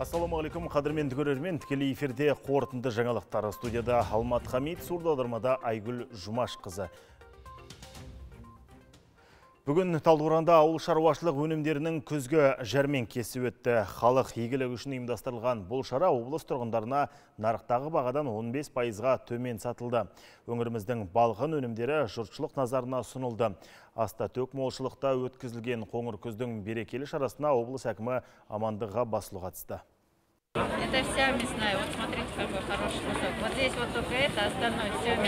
Ассалаумағалейкум, қадірменді көрермен, тікелей эфирде қорытынды жаңалықтар. Студияда Алмат Хамид, сурдоаудармада Айгүл Жұмашқызы. Бүгін Талдықорғанда ауыл шаруашылық өнімдерінің күзгі жәрмеңкесі өтті. Халық игілігі үшін ұйымдастырылған бұл шара облыс тұрғындарына нарықтағы бағадан 15%-ға төмен сатылды. Өңіріміздің балғын өнімдері жұртшылық назарына ұсынылды. Аста төк молшылықта өткізілген қоңыр күздің берекелі шарасына облыс әкімі Амандық Ғаббасұлы қатысты. Это вся мясная. Вот смотрите, какой хороший кусок. Вот здесь вот только это, остальное все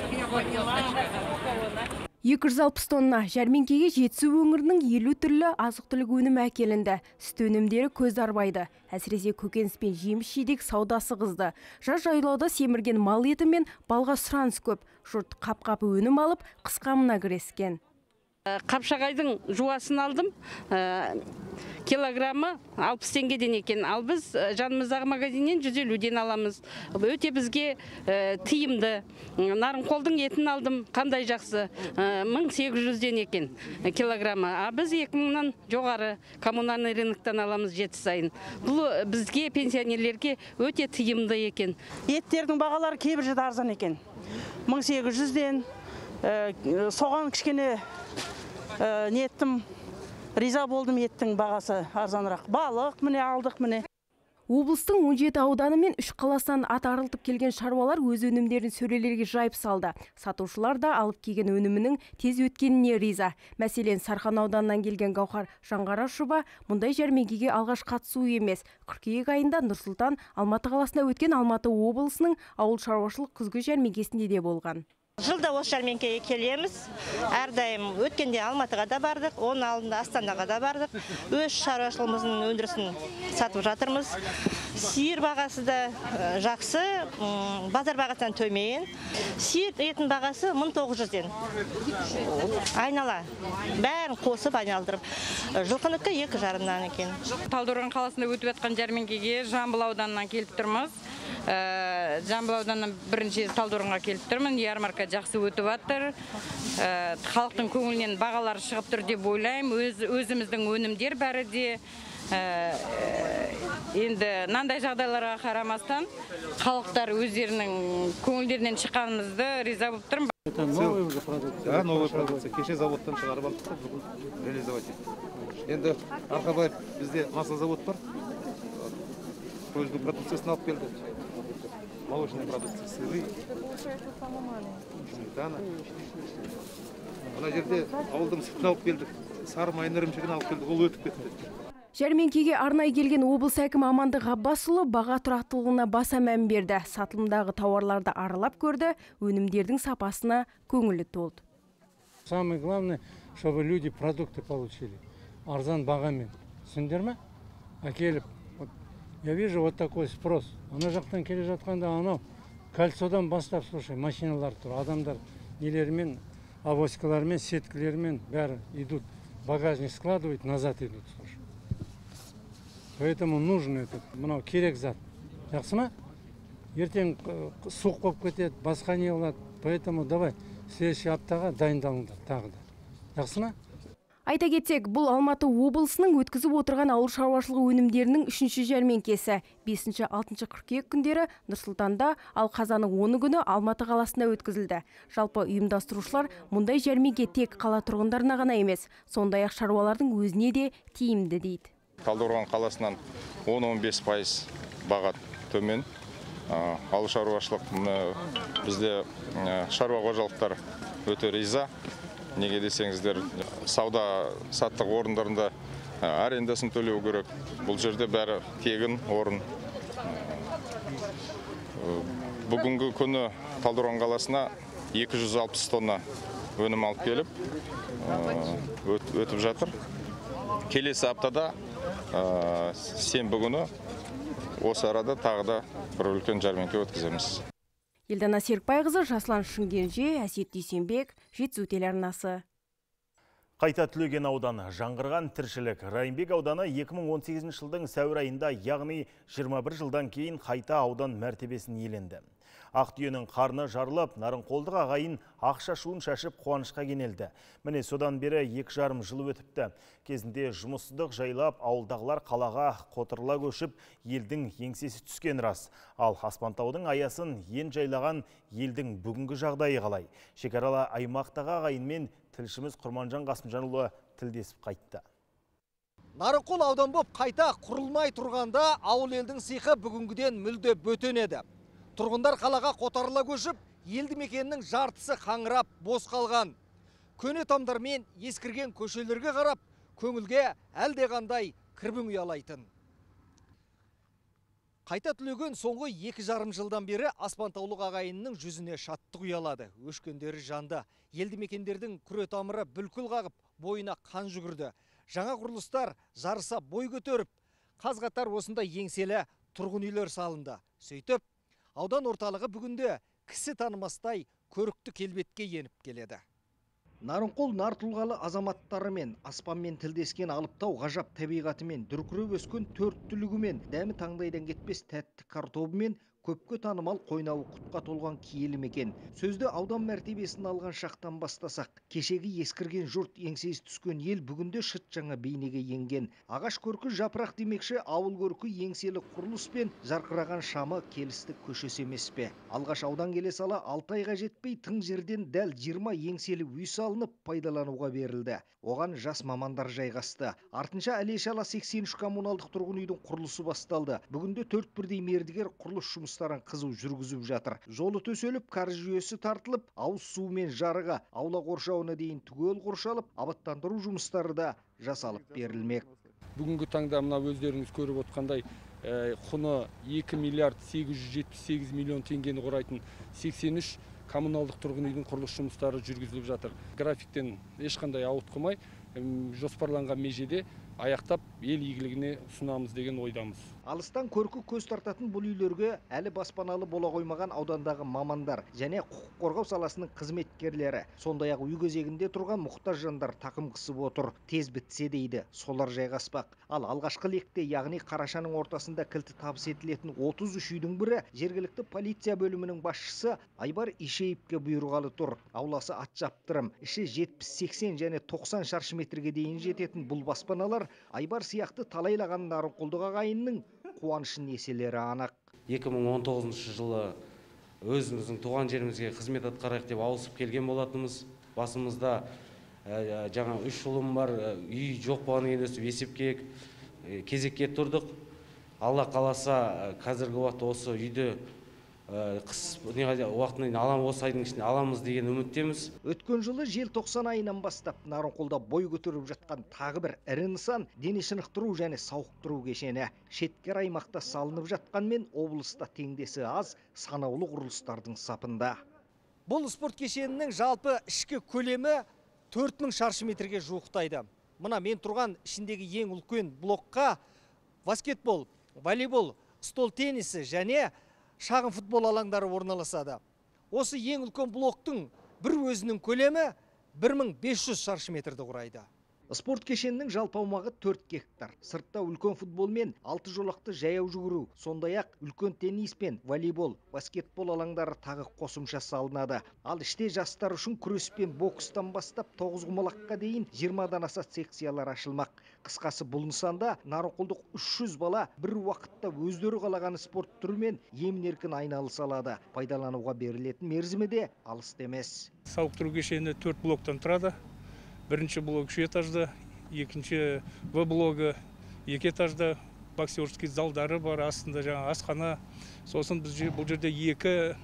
мякоть. 260 тонна жәрмеңкеге жетісу өңірінің 50 түрлі азық-түлік өнімі әкелінді. Сүт өнімдері көз арбайды. Әсіресе көкөніс пен жеміс-жидек саудасы қызды. Жаз жайлауда семірген мал еті мен балға сұраныс көп. Жұрт қап-қапы өнім алып, қысқамына кірескен. Қапшағайдың жуасын алдым, килограммы 60 теңгеден екен. Ал біз жанымыздағы магазиннен 150-ден аламыз. Өте бізге тиімді. Нарынқолдың етін алдым, қандай жақсы, 1800-ден екен килограммы. А біз 2000-нан жоғары коммунальный рыноктан аламыз 7 сайын. Бұл бізге пенсионерлерге өте тиімді екен. Еттердің бағалары кейбір жерде арзан екен. 1800-ден соған кішкене неттім, риза болдым, еттің бағасы арзанырақ. Балық міне алдық міне. Облыстың 17 ауданы мен 3 қаласынан ат арылтып келген шаруалар өз өнімдерін сөрелерге жайып салды. Сатушылар да алып келген өнімінің тез өткеніне риза. Мәселен, Сарқан ауданынан келген Гаухар Жаңғарашова мұндай жәрмеңкеге алғаш қатысу емес. Қыркүйек айында Нұрсұлтан Алматы қаласына өткен Алматы облысының ауыл шаруашылық күзгі жәрмеңкесінде де болған. Жылда осы жәрмеңкеге келеміз. Әрдайым өткенде Алматыға да бардық, оның алдында Астанаға да бардық. Өз шаруашылығымыздың өндірісін сатып жатырмыз. Сиыр бағасы да жақсы, базар бағасынан төмен. Сиыр етін бағасы 1900-ден. Айнала. Бәрін қосып айналдырып. Жылқыныкі 2,5-нан екен. Талдықорған қаласында өтіп жатқан жәрмеңкеге Жамбыл ауданынан келіп тұрмыз. Жамбыл ауданынан бірінші Талдықорғанға келіп тұрмын. Ярмарка жақсы өтіп жатыр. Халықтың көңілінен бағалар шығып тұр деп ойлаймын. Өзіміздің өнімдер бәрі де енді нандай жағдайларға қарамастан халықтар өздерінің көңілдерінен шыққанымызды риза болып тұрмын. Это новая уже продукция? Да, новая продукция. Кеше заводтан шығарып алдық, бүгін реализовать еттік. Енді Арқабай бізде масыл завод бар. Көздің продукциясын алып келді. Молочная продукция, сыры, сметана. Мына жерде ауылдың сүтін алып келдік. Сары майын ірімшігін алып келдік, ол өтіп кетті. Жәрмеңкеге арнайы келген облыс әкімі Амандық Ғаббасұлы баға тұрақтылығына баса мән берді. Сатылымдағы тауарларды аралап көрді, өнімдердің сапасына көңілі толды. Самое главное, чтобы люди продукты получили. Арзан бағамен. Түсіндер ме? Әкеліп. Я вижу вот такой спрос. Ана жақтан келе жатқанда анау кольцодан бастап, слушай, машиналар тұр, адамдар нелермен, авоськалармен, сеткілермен бәрі идут. Багажник складывают, назад идут, слушай. Поэтому нужно это, мынау керек зат. Жақсы ма? Ертең суық болып кетеді, басқа не болады. Поэтому давай следующий аптаға дайындалыңдар тағы да. Жақсы ма? Айта кетсек, бұл Алматы облысының өткізіп отырған ауыл шаруашылығы өнімдерінің 3-ші жәрмеңкесі. 5-6 қыркүйек күндері Нұрсұлтанда, ал қазанның 10 күні Алматы қаласында өткізілді. Жалпы ұйымдастырушылар мұндай жәрмеңке тек қала тұрғындарына ғана емес, сондай-ақ шаруалардың өзіне де тиімді дейді. Талдықорған қаласынан 10-15% баға төмен. Ауыл шаруашылық бізде шаруа қожалықтар өте риза. Неге десеңіздер, сауда саттық орындарында арендасын төлеу керек. Бұл жерде бәрі тегін орын. Бүгінгі күні Талдықорған қаласына 260 тонна өнім алып келіп өтіп жатыр. Келесі аптада сенбі күні осы арада тағы да бір үлкен жәрмеңке өткіземіз. Елдана Серікбайқызы, Жаслан Шынгенже, Әсет Дүйсенбек, Жетісу телеарнасы. Қайта түлеген ауданы жаңғырған тіршілік. Райымбек ауданы 2018 жылдың сәуір айында, яғни 21 жылдан кейін қайта аудан мәртебесін иеленді. Ақтүйенің қарны жарылып, Нарынқолдық ағайын ақшашуын шашып қуанышқа кенелді. Міне содан бері 2,5 жыл өтіпті. Кезінде жұмыссыздық жайлап, ауылдағылар қалаға қотырыла көшіп, елдің еңсесі түскен рас. Ал Аспантаудың аясын ен жайлаған елдің бүгінгі жағдайы қалай? Шекаралы аймақтағы ағайынмен тілшіміз Құрманжан Қасымжанұлы тілдесіп қайтты. Нарынқол аудан боп қайта құрылмай тұрғанда ауыл елдің сиқы бүгінгіден мүлде бөтен еді. Тұрғындар қалаға қотарыла көшіп, елді мекеннің жартысы қаңырап, бос қалған. Көне тамдармен ескірген көшелерге қарап, көңілге әлдеқандай кірбің ұялайтын. Қайта түлеген соңғы 2,5 жылдан бері Аспантаулық ағайынның жүзіне шаттық ұялады. Өшкендері жанды. Елді мекендердің күре тамыры бүлкіл қағып, бойына қан жүгірді. Жаңа құрылыстар жарыса бой көтеріп, қаз-қатар осында еңселі тұрғын үйлер салынды. Сөйтіп, аудан орталығы бүгінде кісі танымастай көрікті келбетке еніп келеді. Нарынқол нар тұлғалы азаматтарымен, аспанмен тілдескен алыптау ғажап табиғатымен, дүркіреп өскен төрт түлігімен, дәмі таңдайдан кетпес тәтті картобымен, көпке танымал қойнауы құтқа толған киелі мекен. Сөзді аудан мәртебесін алған шақтан бастасақ, кешегі ескірген жұрт еңсесі түскен ел бүгінде шыт жаңа бейнеге енген. Ағаш көркі жапырақ демекші, ауыл көркі еңселі құрылыс пен жарқыраған шамы келісті көшесі емес пе. Алғаш аудан келе сала 6 айға жетпей тың жерден дәл 20 еңселі үй салынып пайдалануға берілді. Оған жас мамандар жайғасты. Артынша әле-шала 83 коммуналдық тұрғын үйдің құрылысы басталды. Бүгінде 4 бірдей мердігер құрылыс жұмыстарын қызу жүргізіп жатыр. Жолы төселіп, кәріз жүйесі тартылып, ауыз су мен жарығы, аула қоршауына дейін түгел қоршалып, абаттандыру жұмыстары да жасалып берілмек. Бүгінгі таңда мына өздеріңіз көріп отқандай құны 2 миллиард 878 миллион теңгені құрайтын 83 коммуналдық тұрғын үйдің құрылыс жұмыстары жүргізіліп жатыр. Графиктен ешқандай ауытқымай, жоспарланған межеде аяқтап ел игілігіне ұсынамыз деген ойдамыз. Алыстан көркі көз тартатын бұл үйлерге әлі баспаналы бола қоймаған аудандағы мамандар және құқық қорғау саласының қызметкерлері, сондай-ақ үй кезегінде тұрған мұқтаж жандар тақым қысып отыр. Тез бітсе дейді, солар жайғаспақ. Ал алғашқы лекте, яғни қарашаның ортасында кілті табыс етілетін 33 үйдің бірі жергілікті полиция бөлімінің басшысы Айбар Ишеевке бұйырғалы тұр. Ауласы ат жаптырым, іші 70-80 және 90 шаршы метрге дейін жететін бұл баспаналар Айбар сияқты талайлаған Нарынқолдық ағайынның қуанышын еселері анық. 2019 жылы өзіміздің туған жерімізге қызмет атқарайық деп ауысып келген болатынымыз. Басымызда жаңа 3 ұлым бар, үй жоқ болғаннан кейін есепке кезекке тұрдық. Алла қаласа қазіргі уақытта осы үйді қыс уақытынан осы айдың ішінде аламыз деген үміттеміз. Өткен жылы желтоқсан айынан бастап Нарынқолда бой көтеріп жатқан тағы бір ірі нысан дене шынықтыру және сауықтыру кешені. Шеткер аймақта салынып жатқанмен облыста теңдесі аз санаулы құрылыстардың сапында. Бұл спорт кешенінің жалпы ішкі көлемі 4000 шаршы метрге жуықтайды. Мына мен тұрған ішіндегі ең үлкен блокқа баскетбол, волейбол, стол теннисі және шағын футбол алаңдары орналасады. Осы ең үлкен блоктың бір өзінің көлемі 1500 шаршы метрді құрайды. Спорт кешенінің жалпы аумағы 4 гектар. Сыртта үлкен футбол мен 6 жолақты жаяу жүгіру, сондай-ақ үлкен теннис пен волейбол, баскетбол алаңдары тағы қосымша салынады. Ал іште жастар үшін күрес пен бокстан бастап 9 құмалаққа дейін 20-дан аса секциялар ашылмақ. Қысқасы бұл нысанда Нарынқолдық 300 бала бір уақытта өздері қалаған спорт түрімен емін-еркін айналыса алады. Пайдалануға берілетін мерзімі де алыс емес. Сауықтыру кешені 4 блоктан тұрады. Бірінші блок 3 этажды, екінші В блогы 2 этажды, боксерский залдары бар, астында жаңа асхана. Сосын бұл жерде 2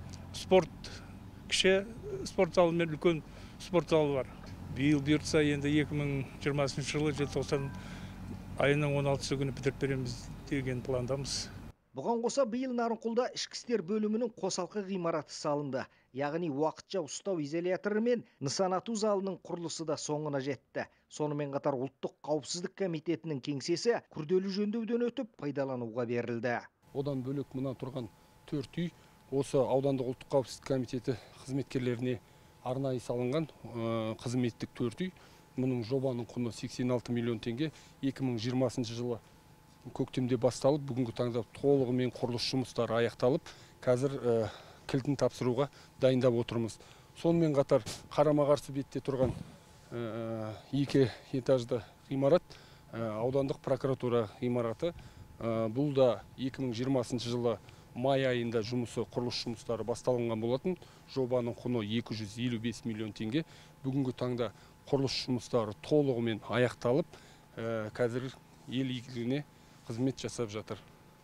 кіші спорт залы мен үлкен спорт залы бар. Биыл бұйыртса енді 2020 жылы желтоқсан айының 16 күні бітіріп береміз деген пландамыз. Бұған қоса биыл Нарынқолда ішкі істер бөлімінің қосалқы ғимараты салынды. Яғни уақытша ұстау изоляторы мен нысанату залының құрылысы да соңына жетті. Сонымен қатар ұлттық қауіпсіздік комитетінің кеңсесі күрделі жөндеуден өтіп пайдалануға берілді. Одан бөлек мына тұрған 4 үй осы аудандық ұлттық қауіпсіздік комитеті қызметкерлеріне арнайы салынған қызметтік 4 үй. Мұның жобаның құны 86 миллион теңге 2020 жылы көктемде басталып, бүгінгі таңда толығымен құрылыс жұмыстары аяқталып, қазір кілтін тапсыруға дайындап отырмыз. Сонымен қатар қарама-қарсы бетте тұрған 2 этажды ғимарат аудандық прокуратура ғимараты. Бұл да 2020 жылы май айында құрылыс жұмыстары басталынған болатын. Жобаның құны 255 миллион теңге. Бүгінгі таңда құрылыс жұмыстары толығымен аяқталып, қазір ел игілігіне қызмет жасап жатыр.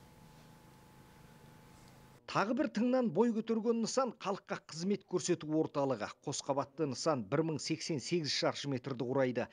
Тағы бір тыңнан бой көтерген нысан халыққа қызмет көрсету орталығы. Қосқабатты нысан 1088 шаршы метрді құрайды.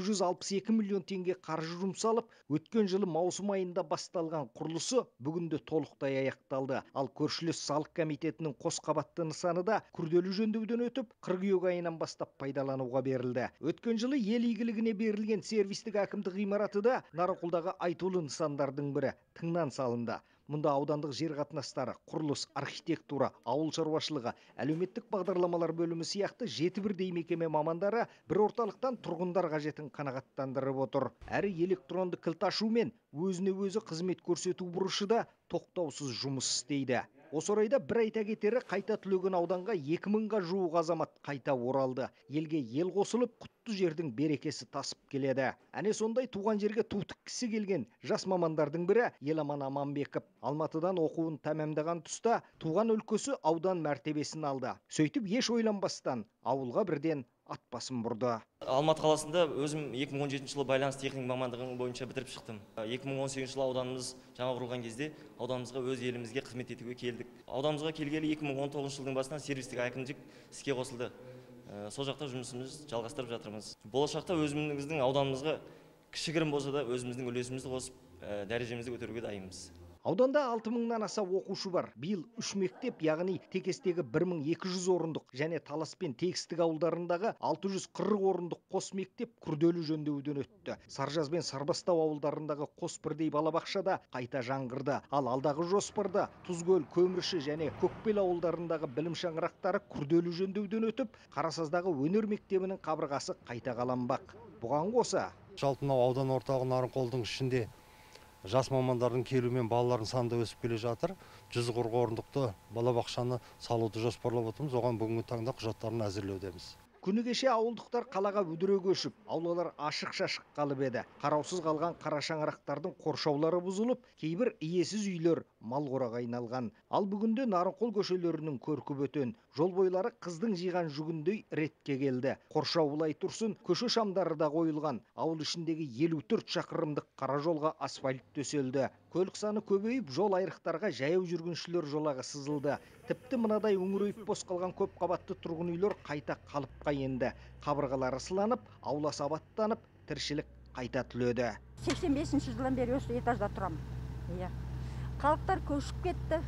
262 миллион теңге қаржы жұмсалып, өткен жылы маусым айында басталған құрылысы бүгінде толықтай аяқталды. Ал көршілес салық комитетінің қосқабатты нысаны да күрделі жөндеуден өтіп, қыркүйек айынан бастап пайдалануға берілді. Өткен жылы ел игілігіне берілген сервистік әкімдік ғимараты да Нарынқолдағы айтулы нысандардың бірі тыңнан салынды. Мұнда аудандық жер қатынастары, құрылыс, архитектура, ауыл шаруашылығы, әлеуметтік бағдарламалар бөлімі сияқты 7 бірдей мекеме мамандары бір орталықтан тұрғындар қажетін қанағаттандырып отыр. Әрі электронды кілт ашу мен өзіне өзі қызмет көрсету бұрышы да тоқтаусыз жұмыс істейді. Осы орайда бір айта кетері, қайта түлеген ауданға 2000-ға жуық азамат қайта оралды. Елге ел қосылып, құтты жердің берекесі тасып келеді. Әне сондай туған жерге ту тіккісі келген жас мамандардың бірі Еламан Аманбеков. Алматыдан оқуын тәмамдаған тұста туған өлкесі аудан мәртебесін алды. Сөйтіп еш ойланбастан ауылға бірден ат басын бұрды. Алматы қаласында өзім 2017 жылы байланыс техник мамандығын бойынша бітіріп шықтым. 2018 жылы ауданымыз жаңа құрылған кезде ауданымызға өз елімізге қызмет етуге келдік. Ауданымызға келгелі 2019 жылдың басынан сервистік әкімдік іске қосылды. Сол жақта жұмысымыз жалғастырып жатырмыз. Болашақта өзіміздің ауданымызға кішігірім болса да өзіміздің үлесімізді қосып, дәрежемізді көтеруге дайынбыз. Ауданда 6000-нан аса оқушы бар. Биыл 3 мектеп, яғни Текестегі 1200 орындық және Талас пен Тегістік ауылдарындағы 640 орындық қос мектеп күрделі жөндеуден өтті. Саржаз бен Сарбастау ауылдарындағы қос бірдей балабақшада қайта жаңғырды. Ал алдағы жоспарда Тұзкөл, Көмірші және Көкбел ауылдарындағы білім шаңырақтары күрделі жөндеуден өтіп, Қарасаздағы өнер мектебінің қабырғасы қайта қаланбақ. Бұған қоса Жалпы аудан орталығы Нарынқолдың ішінде жас мамандардың келуімен балалардың саны да өсіп келе жатыр. 140 орындықты балабақшаны салуды жоспарлап отырмыз. Оған бүгінгі таңда құжаттарын әзірлеудеміз. Күні кеше ауылдықтар қалаға үдіре көшіп, аулалар ашық-шашық қалып еді. Қараусыз қалған қара шаңырақтардың қоршаулары бұзылып, кейбір иесіз үйлер мал қораға айналған. Ал бүгінде Нарынқол көшелерінің көркі бөтен. Жол бойлары қыздың жиған жүгіндей ретке келді. Қоршау бұлай тұрсын, көше шамдары да қойылған. Ауыл ішіндегі 54 шақырымдық қара жолға асфальт төселді. Көлік саны көбейіп, жол айрықтарға жаяу жүргіншілер жолағы сызылды. Тіпті мынадай өңірейіп бос қалған көп қабатты тұрғын үйлер қайта қалыпқа енді. Қабырғалары сыланып, ауласы абаттанып, тіршілік қайта түледі. 85 жылдан бері осы этажда тұрам. Халықтар көшіп кетті.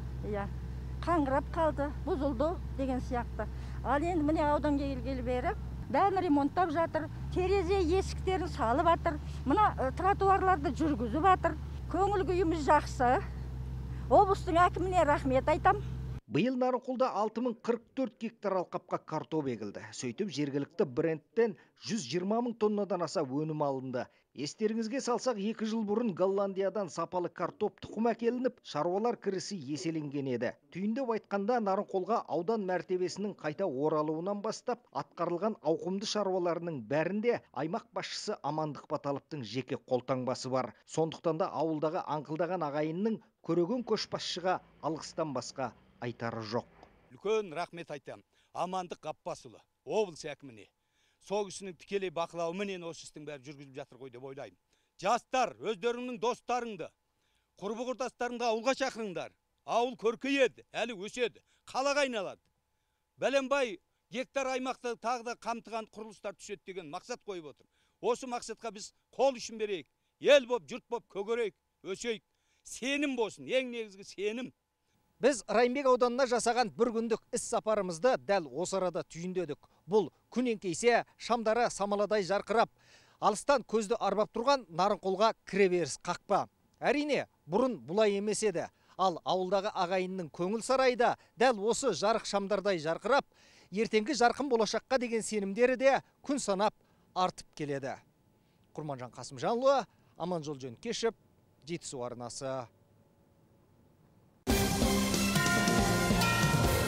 Қаңғырап қалды, бұзылды деген сияқты. Ал енді міне ауданға келгелі бері бәрін ремонттап жатыр. Терезе есіктерін салып жатыр. Мына тротуарларды жүргізіп жатыр. Көңіл күйіміз жақсы. Облыстың әкіміне рахмет айтам. Биыл Нарынқолда 6044 гектар алқапқа картоп егілді. Сөйтіп жергілікті брендтен 120 000 тоннадан аса өнім алынды. Естеріңізге салсақ, 2 жыл бұрын Голландиядан сапалы картоп тұқым әкелініп, шаруалар кірісі еселенген еді. Түйіндеп айтқанда Нарынқолға аудан мәртебесінің қайта оралуынан бастап, атқарылған ауқымды шаруаларының бәрінде аймақ басшысы Амандық Баталовтың жеке қолтаңбасы бар. Сондықтан да ауылдағы аңқылдаған ағайынның көреген көшбасшыға алғыстан басқа айтары жоқ. Үлкен рахмет айтам Амандық Ғаппасұлы, облыс әкіміне. Сол кісінің тікелей бақылауыменен осы істің бәрі жүргізіп жатыр ғой деп ойлаймын. Жастар, өздеріңнің достарыңды, құрбы құрдастарыңды ауылға шақырыңдар. Ауыл көркейеді, әлі өседі, қалаға айналады. Бәленбай гектар аймақты тағы да қамтыған құрылыстар түседі деген мақсат қойып отыр. Осы мақсатқа біз қол ұшын берейік, ел боп, жұрт боп көгерейік, өсейік. Сенім болсын, ең негізгі сенім. Біз Райымбек ауданына жасаған бір күндік іс сапарымызды дәл осы арада түйіндедік. Бұл күн еңкейсе шамдары самаладай жарқырап, алыстан көзді арбап тұрған Нарынқолға кіреберіс қақпа. Әрине, бұрын бұлай емес еді. Ал ауылдағы ағайынның көңіл сарайда дәл осы жарық шамдардай жарқырап, ертеңгі жарқын болашаққа деген сенімдері де күн санап артып келеді. Құрманжан Қасымжанұлы, Аманжол Жөнкешев, Жетісу арнасы.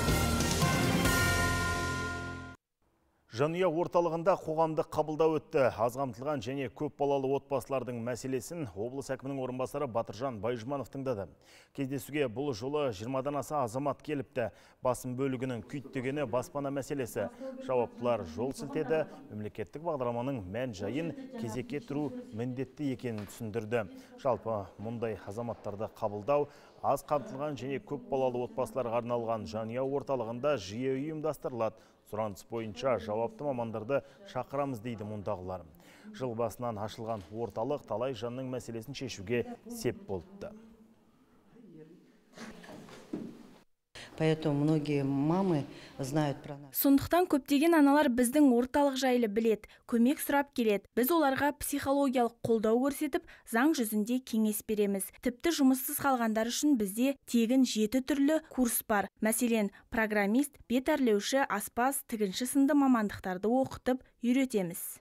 Жанұя орталығында қоғамдық қабылдау өтті. Аз қамтылған және көп балалы отбасылардың мәселесін облыс әкімінің орынбасары Батыржан Байжманов тыңдады. Кездесуге бұл жолы 20-дан аса азамат келіпті. Басым бөлігінің күйттегені баспана мәселесі. Жауаптылар жол сілтеді, мемлекеттік бағдарламаның мән жайын кезекке тұру міндетті екенін түсіндірді. Жалпы мұндай азаматтарды қабылдау аз қамтылған және көп балалы отбасыларға арналған жанұя орталығында жиі ұйымдастырылады. Сұраныс бойынша жауапты мамандарды шақырамыз дейді мұндағылар. Жыл басынан ашылған орталық талай жанның мәселесін шешуге сеп болыпты. Поэтому многие мамы знают про нас. Сондықтан көптеген аналар біздің орталық жайлы білет, көмек сұрап келет. Біз оларға психологиялық қолдау көрсетіп, заң жүзінде кеңес береміз. Тіпті жұмыссыз қалғандар үшін бізде тегін 7 түрлі курс бар. Мәселен, программист, бет әрлеуші, аспаз, тігінші сынды мамандықтарды оқытып үйретеміз.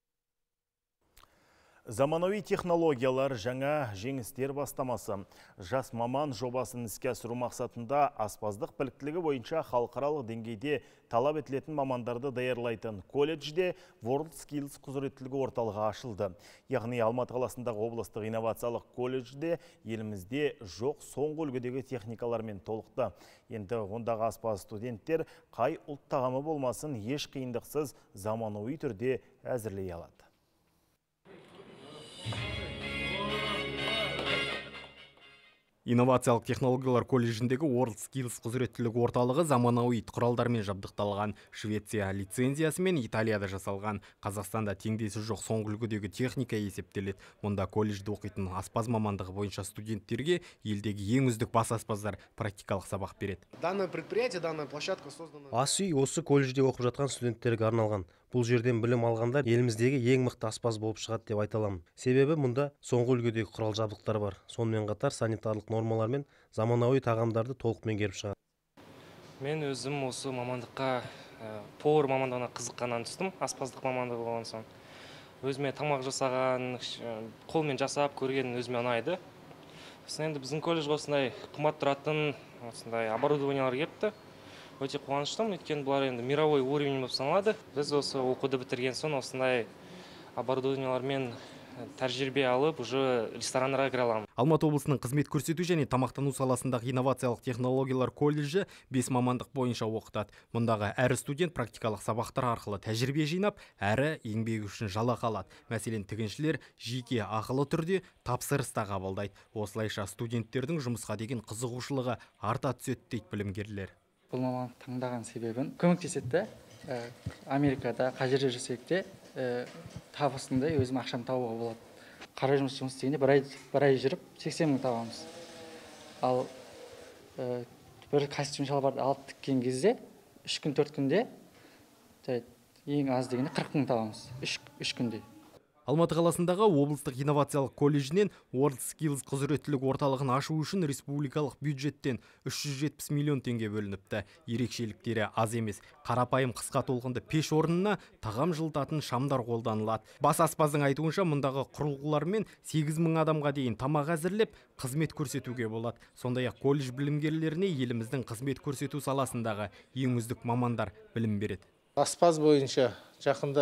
Заманауи технологиялар жаңа жеңістер бастамасы. Жас маман жобасын іске асыру мақсатында аспаздық біліктілігі бойынша халықаралық деңгейде талап етілетін мамандарды даярлайтын колледжде World Skills құзыреттілігі орталығы ашылды. Яғни Алматы қаласындағы облыстық инновациялық колледжде елімізде жоқ соңғы үлгідегі техникалармен толықты. Енді ондағы аспаз студенттер қай ұлт тағамы болмасын еш қиындықсыз заманауи түрде әзірлей алады. Инновациялық технологиялар колледжіндегі World Skills құзыреттілігі орталығы заманауи құралдармен жабдықталған. Швеция лицензиясымен Италияда жасалған. Қазақстанда теңдесі жоқ соңғы үлгідегі техника есептеледі. Мұнда колледжде оқитын аспаз мамандығы бойынша студенттерге елдегі ең үздік бас аспаздар практикалық сабақ береді. Данное предприятие, данная площадка создана. Ас үй осы колледжде оқып жатқан студенттерге арналған. Бұл жерден білім алғандар еліміздегі ең мықты аспаз болып шығады деп айта аламын. Себебі мұнда соңғы үлгідегі құрал жабдықтар бар. Сонымен қатар санитарлық нормалар мен заманауи тағамдарды толық меңгеріп шығады. Мен өзім осы мамандыққа повар мамандығына қызыққаннан түстім, аспаздық мамандығы болған соң. Өзіме тамақ жасаған, қолмен жасап көрген өзіме ұнайды. Сосын енді біздің колледжге осындай қымбат тұратын осындай оборудованиялар келіпті. Өте қуаныштымын, өйткені бұлар енді мировой уровень болып саналады. Біз осы оқуды бітірген соң осындай оборудованиялармен тәжірибе алып, уже ресторанға кіре аламын. Алматы облысының қызмет көрсету және тамақтану саласындағы инновациялық технологиялар колледжі 5 мамандық бойынша оқытады. Мұндағы әр студент практикалық сабақтар арқылы тәжірибе жинап, әрі еңбегі үшін жалақы алады. Мәселен, тігіншілер жеке ақылы түрде тапсырыс та қабылдайды. Осылайша студенттердің жұмысқа деген қызығушылығы арта түседі дейді білімгерлер. Бұл мамандық таңдаған себебін көмектеседі. Америкада қай жерде жүрсек те табысындай өзім ақшам табуға болады. Қара жұмыс істегенде бір ай жүріп 80 мың табамыз. Ал бір костюм шалбарды алып тіккен кезде 3 күн 4 күнде ең аз дегенде 40 мың табамыз. 3 күнде. Алматы қаласындағы облыстық инновациялық колледжінен World Skills құзыреттілік орталығын ашу үшін республикалық бюджеттен 370 миллион теңге бөлініпті. Ерекшеліктері аз емес. Қарапайым қысқа толқынды пеш орнына тағам жылытатын шамдар қолданылады. Бас аспаздың айтуынша мұндағы құрылғылармен 8 мың адамға дейін тамақ әзірлеп, қызмет көрсетуге болады. Сондай-ақ колледж білімгерлеріне еліміздің қызмет көрсету саласындағы ең үздік мамандар білім береді. Аспаз бойынша жақында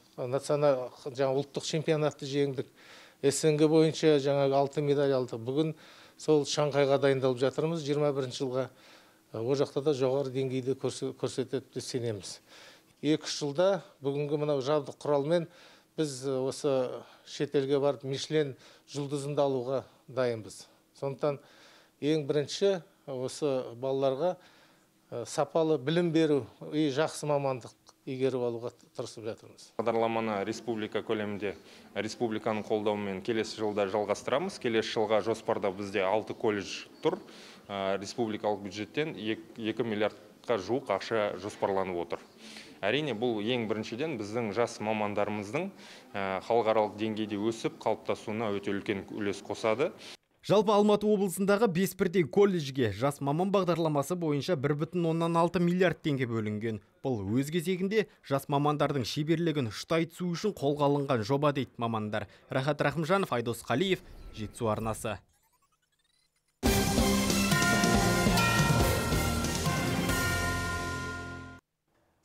ұлттық чемпионатты жеңдік. СНГ бойынша жаңағы 6 медаль алдық. Бүгін сол Шанхайға дайындалып жатырмыз 21 жылға. О жақта да жоғары деңгейде көрсетеді деп сенеміз. 2 жылда бүгінгі мынау жабдық құралмен біз осы шетелге барып Мишлен жұлдызында алуға дайынбыз. Сондықтан ең бірінші осы балаларға сапалы білім беру, жақсы мамандық игеріп алуға тырысып жатырмыз. Бағдарламаны республика көлемінде республиканың қолдауымен келесі жылда жалғастырамыз. Келесі жылға жоспарда бізде 6 колледж тұр. Республикалық бюджеттен 2 миллиардқа жуық ақша жоспарланып отыр. Әрине, бұл ең біріншіден біздің жас мамандарымыздың халықаралық деңгейде өсіп қалыптасуына өте үлкен үлес қосады. Жалпы Алматы облысындағы 5 бірдей колледжге жас маман бағдарламасы бойынша 1,6 миллиард теңге бөлінген. Бұл өз кезегінде жас мамандардың шеберлігін ұштай түсу үшін қолға алынған жоба дейді мамандар. Рахат Рахымжанов, Айдос Қалиев, Жетісу арнасы.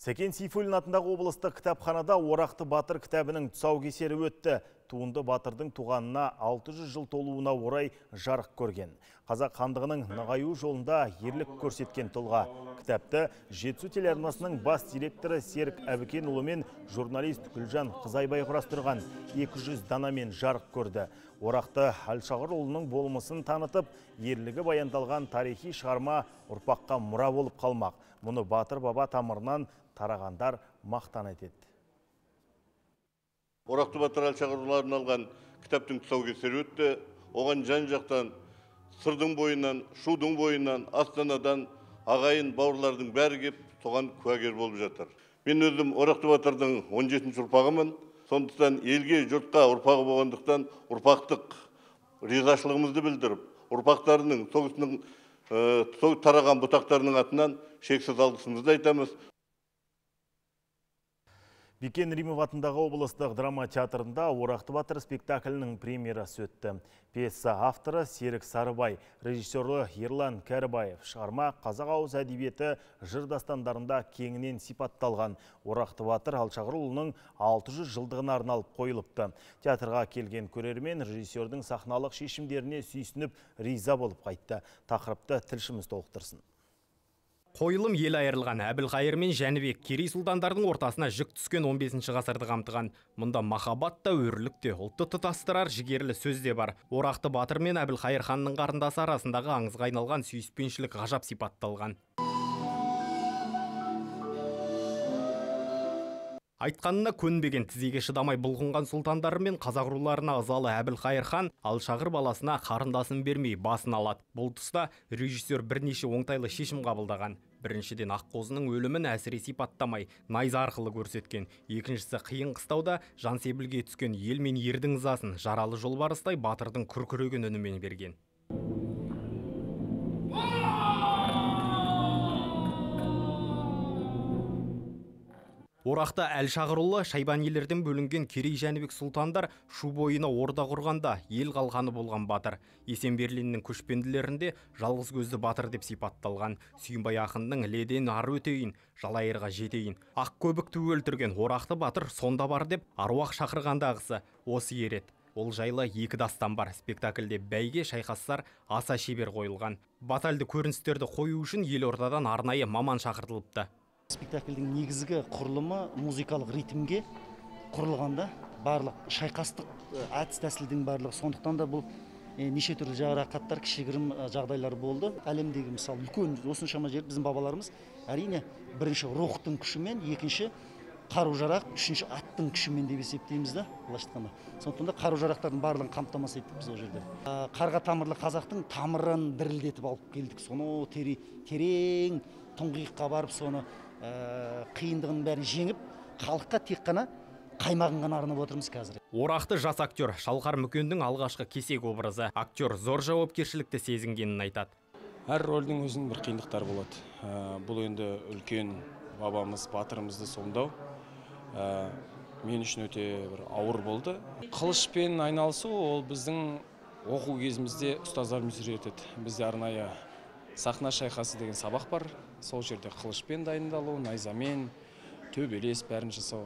Сәкен Сейфуллин атындағы облыстық кітапханада Орақты батыр кітабының тұсаукесері өтті. Туынды батырдың туғанына 600 жыл толуына орай жарық көрген. Қазақ хандығының нығаю жолында ерлік көрсеткен тұлға. Кітапты Жетісу телеарнасының бас директоры Серік Әбікенұлы мен журналист Гүлжан Қызайбай құрастырған 200 данамен жарық көрді. Орақты Әлшағырұлының болмысын танытып, ерлігі баяндалған тарихи шығарма ұрпаққа мұра болып қалмақ. Мұны батыр баба тамырынан тарағандар мақтан етеді. Орақты батыр Әлшағырұлына арналған кітаптың тұсаукесері өтті. Оған жан-жақтан, сырдың бойынан, шудың бойынан, астанадан ағайын бауырлардың бәрі кеп, соған куәгер болып жатыр. Мен өзім Орақты батырдың 17-ші ұрпағымын. Сондықтан елге, жұртқа ұрпағы болғандықтан ұрпақтық ризашылығымызды білдіріп, ұрпақтарының соғысының тараған бұтақтарының атынан шексіз алғысымызды айтамыз. Бекен Римов атындағы облыстық драма театрында Орақты батыр спектаклінің премьерасы өтті. Пьеса авторы Серік Сарыбай, режиссері Ерлан Кәрібаев. Шығарма қазақ ауыз әдебиеті жыр дастандарында кеңінен сипатталған. Орақты батыр Әлшағырұлының 600 жылдығына арналып қойылыпты. Театрға келген көрермен режиссердің сахналық шешімдеріне сүйсініп риза болып қайтты. Тақырыпты тілшіміз толықтырсын. Қойылым ел айырылған Әбілқайыр мен Жәнібек Керей сұлтандардың ортасына жүк түскен 15 ғасырды қамтыған. Мұнда махаббат та, өрлік те, ұлтты тұтастырар жігерлі сөз де бар. Орақты батыр мен Әбілқайыр ханның қарындасы арасындағы аңызға айналған сүйіспеншілік ғажап сипатталған. Айтқанына көнбеген, тізеге шыдамай бұлғынған сұлтандары мен қазақ руларына ызалы Әбілқайыр хан Алшағыр баласына қарындасын бермей басын алады. Бұл тұста режиссер бірнеше оңтайлы шешім қабылдаған. Біріншіден, аққозының өлімін әсіре сипаттамай, найза арқылы көрсеткен. Екіншісі, қиын қыстауда жансебілге түскен ел мен ердің ызасын жаралы жолбарыстай батырдың күркіреген үнімен берген. Орақты Әлшағырұлы Шайбанилерден бөлінген Керей Жәнібек сұлтандар шу бойына орда құрғанда ел қалғаны болған батыр. Есенберлиннің көшпенділерінде жалғыз көзді батыр деп сипатталған. Сүйінбай ақынның леден ар өтейін, жалайырға жетейін. Ақ көбікті өлтірген Орақты батыр сонда бар деп аруақ шақырғандағысы осы ерет. Ол жайлы екі дастан бар. Спектакльде бәйге, шайқастар аса шебер қойылған. Батальды көріністерді қою үшін елордадан арнайы маман шақыртылыпты. Спектакльдің негізгі құрылымы музыкалық ритмге құрылғанда барлық шайқастық әдіс тәсілдің барлығы. Сондықтан да бұл неше түрлі жарақаттар, кішігірім жағдайлар болды. Әлемдегі мысалы үлкен осыншама жер біздің бабаларымыз әрине бірінші рухтың күшімен, екінші қару-жарақ, үшінші аттың күшімен деп есептейміз да, былайша айтқанда. Сондықтан да қару-жарақтардың барлығын қамтамасыз еттік біз ол жерде. Қарға тамырлы қазақтың тамырын дірілдетіп алып келдік. Соны терең тұңғиыққа барып, соны қиындығын бәрін жеңіп, халыққа тек қана қаймағын ғана арнап отырмыз қазір. Орақты жас актер Шалқар Мүкендің алғашқы кесек образы. Актер зор жауапкершілікті сезінгенін айтады. Әр рөлдің өзінің бір қиындықтары болады. Бұл енді үлкен бабамыз, батырымызды сомдау мен үшін өте бір ауыр болды. Қылышпен айналысу ол біздің оқу кезімізде ұстаздарымыз үйретеді. Бізде арнайы сахна шайқасы деген сабақ бар. Сол жерде қылышпен дайындалу, найзамен, төбелес бәрін жасау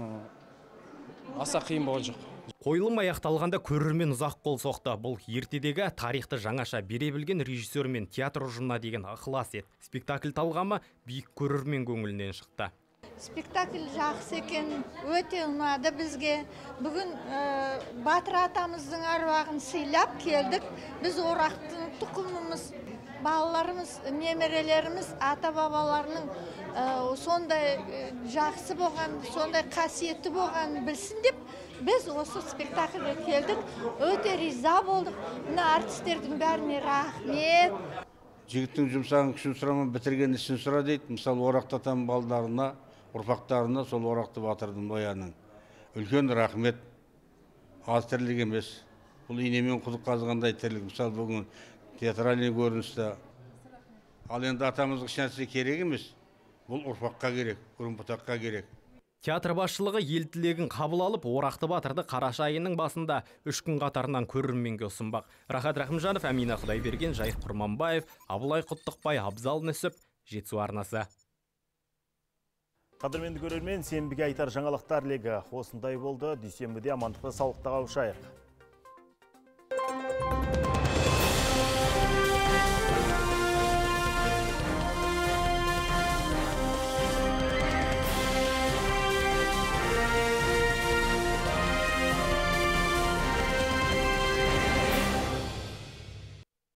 аса қиын болған жоқ. Қойылым аяқталғанда көрермен ұзақ қол соқты. Бұл ертедегі тарихты жаңаша бере білген режиссер мен театр ұжымына деген ықылас еді. Спектакль талғамы биік көрермен көңілінен шықты. Спектакль жақсы екен, өте ұнады бізге. Бүгін батыр атамыздың аруағын сыйлап келдік. Біз Орақтың тұқымымыз, балаларымыз, немерелеріміз, ата-бабаларының сондай жақсы болған, сондай қасиетті болған білсін деп, біз осы спектакльге келдік. Өте риза болдық. Мына артистердің бәріне рахмет. Жігіттің жұмсаған күшін сұрама, бітірген ісін сұра дейді. Мысалы, Орақты атам балдарына, ұрпақтарына сол Орақты батырдың баянын. Үлкен рахмет. Аз тірлік емес. Бұл инемен құдық қазғандай тірлік. Мысалы, бүгін театральный көріністі. Ал енді атамызға шансы керек емес. Бұл ұрпаққа керек, ұрын-бұтаққа керек. Театр басшылығы ел тілегін қабыл алып, Орақты батырды қараша айының басында 3 күн қатарынан көрерменге ұсынбақ. Рахат Рахымжанов, Әмина Құдайберген, Жайық Құрманбаев, Абылай Құттықбай, Абзал Нүсіп, Жетісу арнасы. Қадірменді көрермен, сенбіге айтар жаңалықтар легі осындай болды. Дүйсенбіде амандықта саулықта қауышайық.